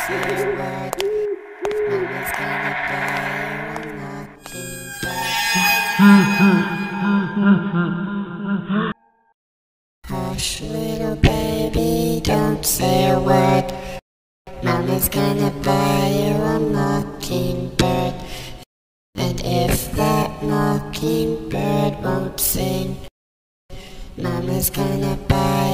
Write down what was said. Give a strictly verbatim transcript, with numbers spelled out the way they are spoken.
say a word. Mama's gonna buy you a mockingbird. Hush, little baby, don't say a word. Mama's gonna buy you a mockingbird. And if that mockingbird won't sing, Mama's gonna buy